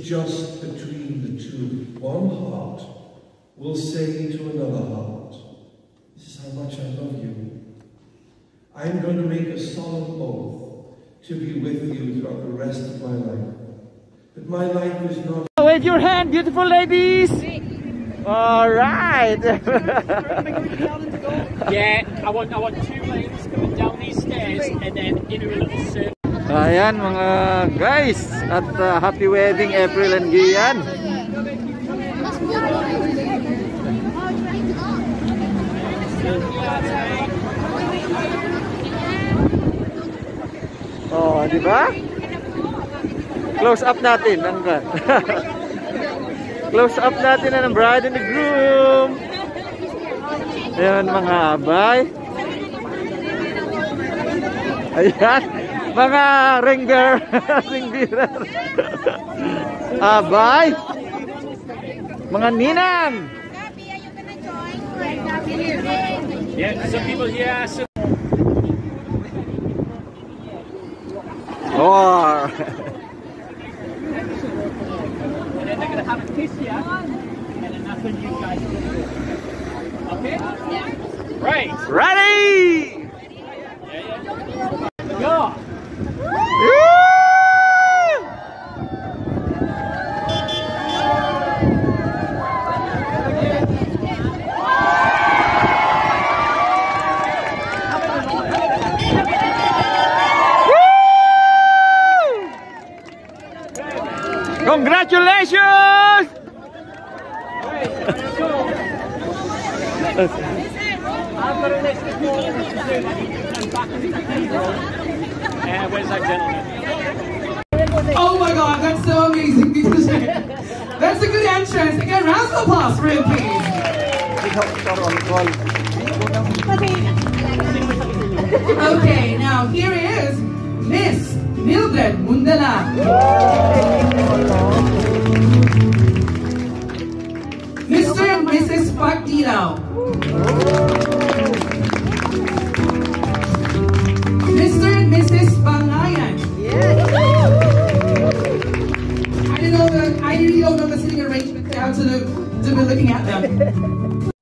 just between the two. One heart will say to another heart, this is how much I love you. I'm going to make a solemn oath to be with you throughout the rest of my life. But my life is not... Wave your hand, beautiful ladies! All right. Yeah, I want 2 lanes coming down these stairs and then into a little circle. Ayan mga guys, at happy wedding April and Gian. Oh, di ba? Close up natin ang close up natin ng bride and the groom. Ayan mga abay. Ayan, mga ringer, ringbirer. Abay. Mga ninang. Yeah, some people here. Oh. And then they're going to have a kiss here, and then that's when you guys do it. Okay? Yeah. Right. Ready! Go! Congratulations! I've got a list of all the things to do and back in the cathedral. Where's that gentleman? Oh my god, that's so amazing. That's a good entrance. Again, round of applause for him, please. Okay, now here is Miss Mildred Mundala. Mr. and Mrs. Pagdilaw. Mr. and Mrs. Bangayan. I really don't know the sitting arrangement now to be looking at them.